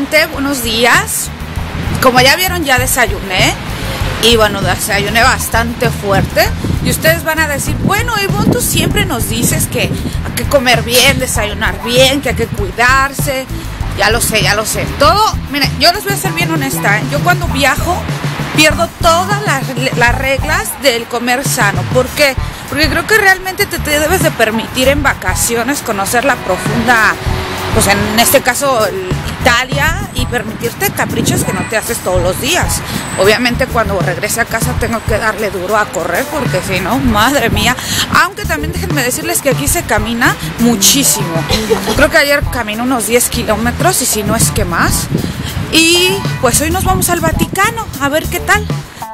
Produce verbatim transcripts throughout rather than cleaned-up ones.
gente, buenos días. Como ya vieron, ya desayuné. Y bueno, desayuné bastante fuerte. Y ustedes van a decir, bueno, Ivonne, tú siempre nos dices que hay que comer bien, desayunar bien, que hay que cuidarse. Ya lo sé, ya lo sé. Todo, miren, yo les voy a ser bien honesta, ¿eh? Yo cuando viajo pierdo todas las, las reglas del comer sano. ¿Por qué? Porque creo que realmente te, te debes de permitir en vacaciones conocer la profunda, pues en este caso Italia, y permitirte caprichos que no te haces todos los días. Obviamente cuando regrese a casa tengo que darle duro a correr, porque si no, madre mía. Aunque también déjenme decirles que aquí se camina muchísimo. Yo creo que ayer caminé unos diez kilómetros y si no es que más. Y pues hoy nos vamos al Vaticano a ver qué tal.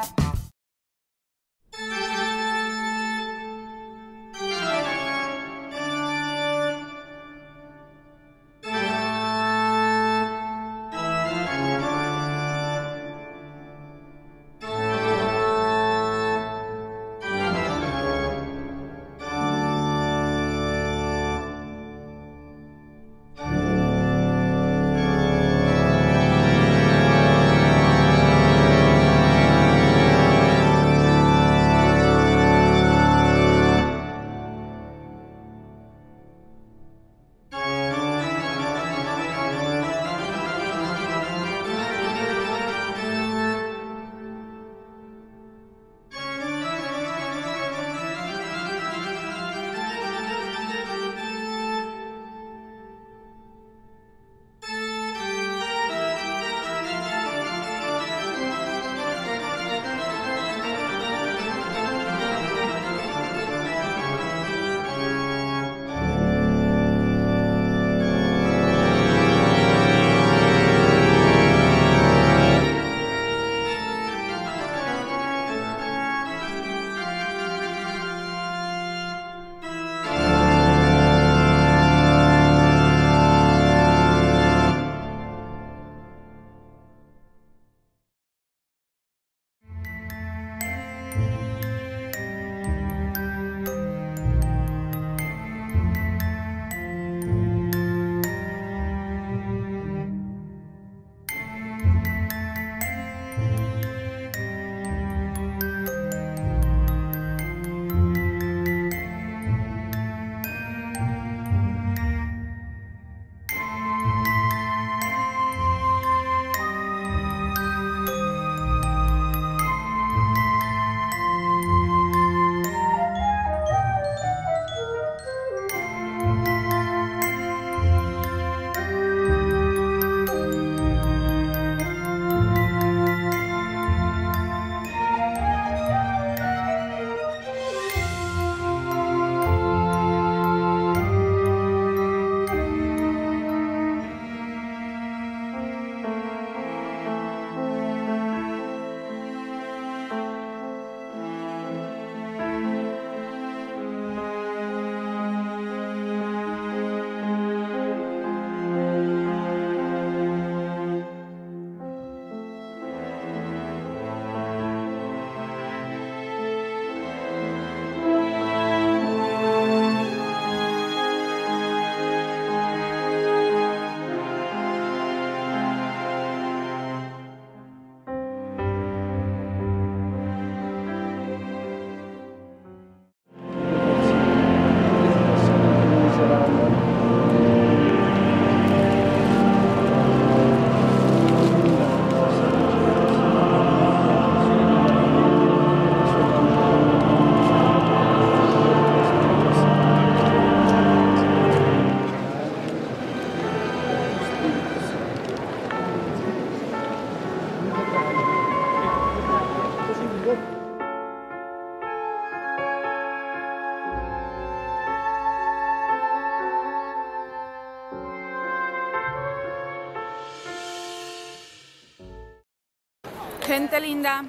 Gente linda,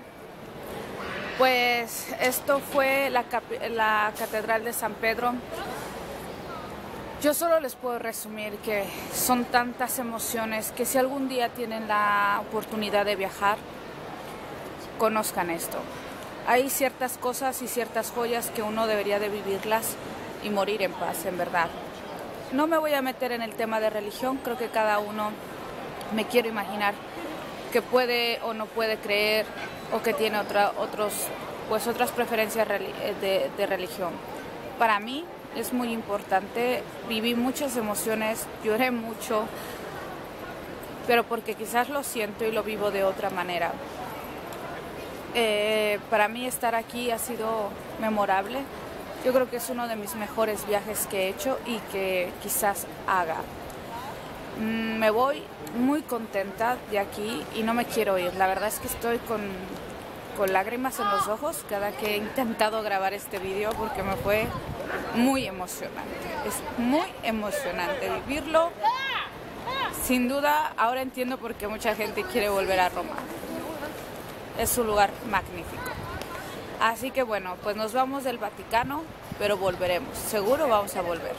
pues esto fue la, la Catedral de San Pedro. Yo solo les puedo resumir que son tantas emociones que si algún día tienen la oportunidad de viajar, conozcan esto. Hay ciertas cosas y ciertas joyas que uno debería de vivirlas y morir en paz, en verdad. No me voy a meter en el tema de religión, creo que cada uno me quiero imaginar que puede o no puede creer o que tiene otra, otros, pues otras preferencias de, de religión. Para mí es muy importante, viví muchas emociones, lloré mucho, pero porque quizás lo siento y lo vivo de otra manera. Eh, para mí estar aquí ha sido memorable. Yo creo que es uno de mis mejores viajes que he hecho y que quizás haga. Mm, me voy muy contenta de aquí y no me quiero ir. La verdad es que estoy con, con lágrimas en los ojos cada que he intentado grabar este video porque me fue muy emocionante. Es muy emocionante vivirlo. Sin duda, ahora entiendo por qué mucha gente quiere volver a Roma. Es un lugar magnífico. Así que bueno, pues nos vamos del Vaticano, pero volveremos. Seguro vamos a volver.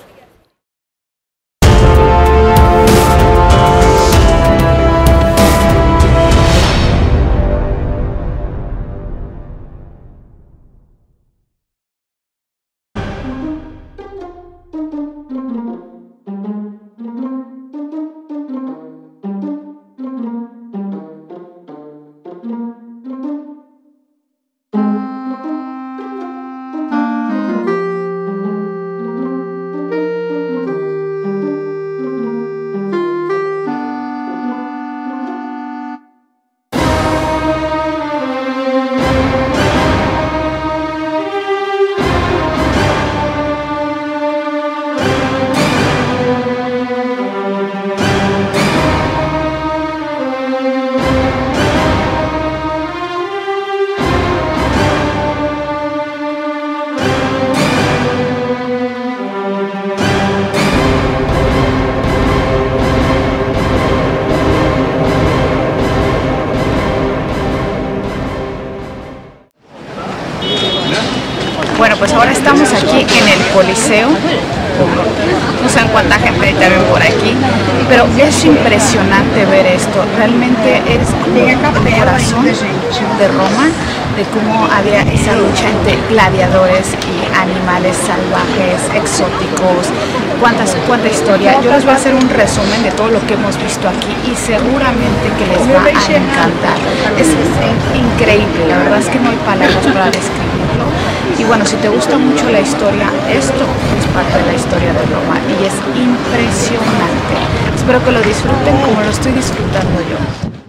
Bueno, pues ahora estamos aquí en el Coliseo. No sé cuánta gente también por aquí, pero es impresionante ver esto. Realmente es el corazón de Roma, de cómo había esa lucha entre gladiadores y animales salvajes, exóticos, cuántas, cuánta historia. Yo les voy a hacer un resumen de todo lo que hemos visto aquí y seguramente que les va a encantar. Es increíble, la verdad es que no hay palabras para describirlo. Y bueno, si te gusta mucho la historia, esto es parte de la historia de Roma y es impresionante. Espero que lo disfruten como lo estoy disfrutando yo.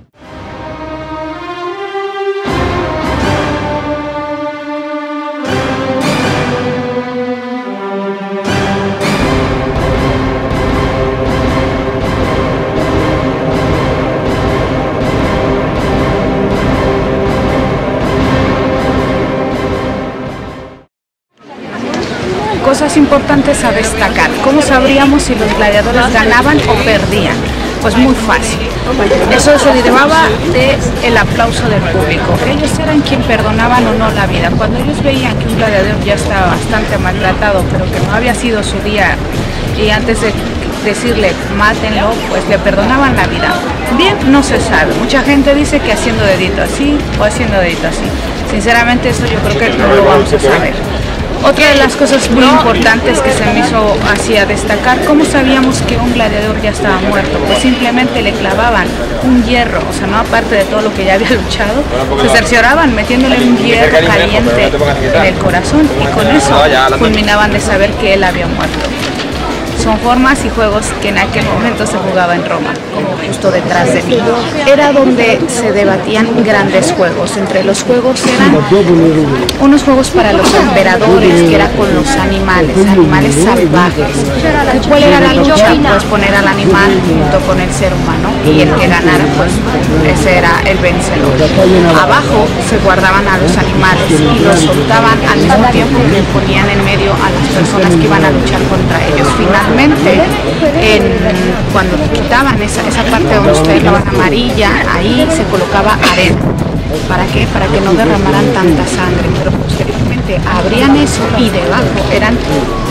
Cosas importantes a destacar. ¿Cómo sabríamos si los gladiadores ganaban o perdían? Pues muy fácil. Eso se derivaba del aplauso del público. Ellos eran quien perdonaban o no la vida. Cuando ellos veían que un gladiador ya estaba bastante maltratado, pero que no había sido su día, y antes de decirle mátenlo, pues le perdonaban la vida. Bien, no se sabe. Mucha gente dice que haciendo dedito así o haciendo dedito así. Sinceramente eso yo creo que no lo vamos a saber. Otra de las cosas muy importantes que se me hizo así a destacar, ¿cómo sabíamos que un gladiador ya estaba muerto? Pues simplemente le clavaban un hierro, o sea, no aparte de todo lo que ya había luchado, se cercioraban metiéndole un hierro caliente en el corazón y con eso culminaban de saber que él había muerto. Son formas y juegos que en aquel momento se jugaba en Roma, como justo detrás de mí. Era donde se debatían grandes juegos. Entre los juegos eran unos juegos para los emperadores, que era con los animales, animales salvajes. ¿Cuál era la lucha? Pues poner al animal junto con el ser humano y el que ganara, pues ese era el vencedor. Abajo se guardaban a los animales y los soltaban al mismo tiempo que ponían en medio a las personas que iban a luchar contra ellos. Finalmente, En, cuando quitaban esa, esa parte donde ustedes la van amarilla, ahí se colocaba arena. ¿Para qué? Para que no derramaran tanta sangre. Pero posteriormente abrían eso y debajo eran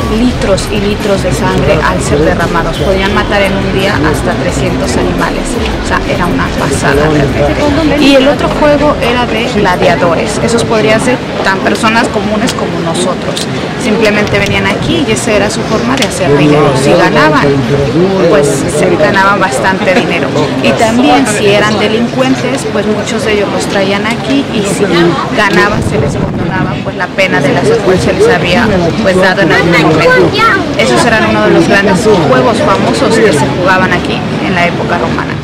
litros y litros de sangre al ser derramados. Podían matar en un día hasta trescientos animales. O sea, era una pasada realmente. Y el otro juego era de gladiadores. Esos podrían ser tan personas comunes como nosotros. Simplemente venían aquí y esa era su forma de hacer dinero. Si ganaban, pues se ganaban bastante dinero. Y también si eran delincuentes, pues muchos de ellos los traían aquí y si ganaban se les condonaba pues la pena de la cual se les había pues dado en algún momento. Esos eran uno de los grandes juegos famosos que se jugaban aquí en la época romana.